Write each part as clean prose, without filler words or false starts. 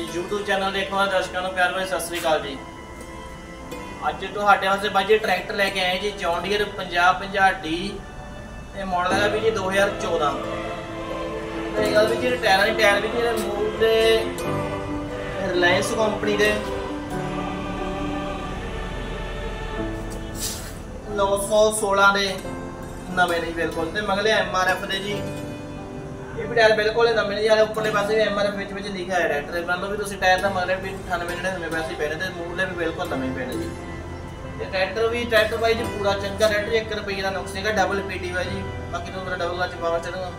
YouTube channel देखने वाले दर्शकों को प्यार भरी सत श्री अकाल जी। अज तुहाडे वास्ते भाई जी ट्रैक्टर लेके आए जी जॉन डीयर 5050D। ये मॉडल है भी जी 2014। तो ये गल भी जी टायर भी जी मूव दे रिलायंस कंपनी दे 916 दे नवे नहीं बिल्कुल। तो मगले MRF दे जी ये भी टायर बिल्कुल नवे नहीं यार। उपरले पासे भी MRF विच लिखा है ट्रैक्टर मान लो भी तुम टायर का मगले भी 98-99 पैसे पैने तो मूले भी बिल्कुल नवे पैने जी। ट्रैक्टर भाई जी पूरा चंगा रेट जी। 1 रुपये का नुक्स है डबल PT है जी। बाकी तो डबल क्लच पावर चढ़ूंगा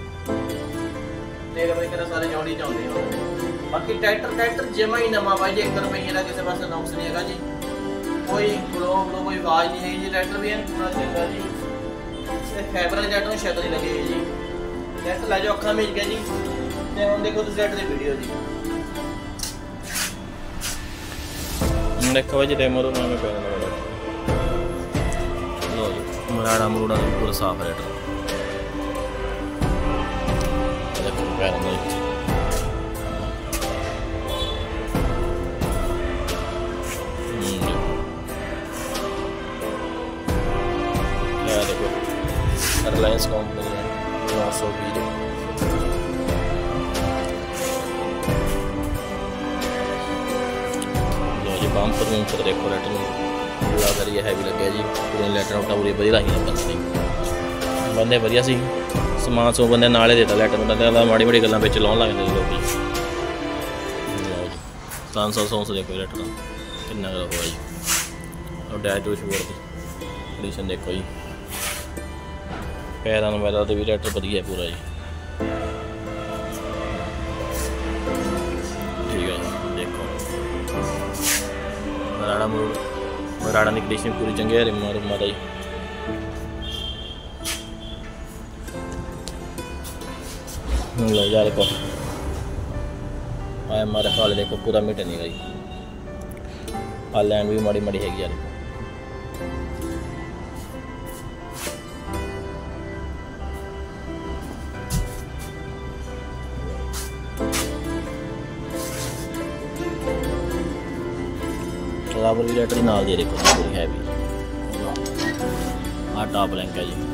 देख भाई तेरा सारे जौड़ी चाहते हैं। बाकी ट्रैक्टर जमा ही नवा भाई जी। 1 रुपये का किसी पास नुक्स नहीं है जी। कोई ग्लो कोई आवाज़ नहीं है जी। ट्रैक्टर भी पूरा चंगा जी। फैबर वाले ट्रैक्टर में शक नहीं लगे जी। ट्रैक्टर लै जाओ अखा मिल गया जी। तो हम देखो ट्रैक्टर की वीडियो जी। देखो भाई जी डेमो तो मैं पे लो जी मराड़ा मरूड़ा पूरा साफ है ट्रैक्टर। देखो पैर में देखो रिलायंस कंपनी है 920। बंपर मूपर देखो लैटर पूरा करिए हैवी लगे जी। पूरे लैटर उठा पूरी वधिया लाइया बंदे वधिया सी समान सो बंदे नाले देता लैटर उठा माड़ी माड़ी गल्लां विच लाउण लग जांदे लोग जी। 500 देखो लैटर कितना हुआ जी। और डैश डैशबोर्ड की कंडीशन देखो जी। पैरां वगैरह तो भी लैटर वधिया पूरा जी। ठीक है देखो मराड़ा की कंडीशन पूरी चंगी है। रिमा रुमा जी लो यार देखो MRF वाले देखो पूरा मीटर नहीं गई। लैंड भी माड़ी माड़ी हैगी यार। बराबर लेटर नाल दे देखो पूरी हैवी टॉप रैंक है जी।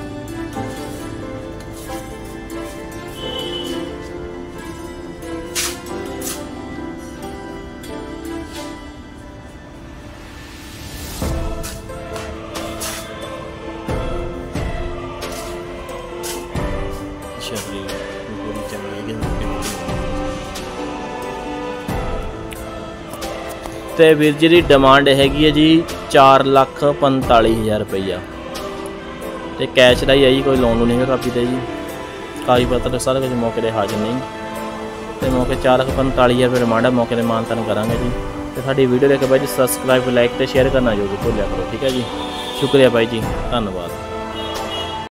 तो वीर जी की डिमांड हैगी है जी 4,45,000 रुपया। तो कैश का ही है जी। कोई लोन नहीं है कापी जी। कागज पत्र सारा कुछ मौके पर हाजिर नहीं। तो मौके 4,45,000 रुपये डिमांड है। मौके पर मानतान करांगे जी। तो साड़ी वीडियो देख भाई जी सब्सक्राइब लाइक तो शेयर करना जो भी भूलिया करो। ठीक है जी। शुक्रिया भाई जी धन्यवाद।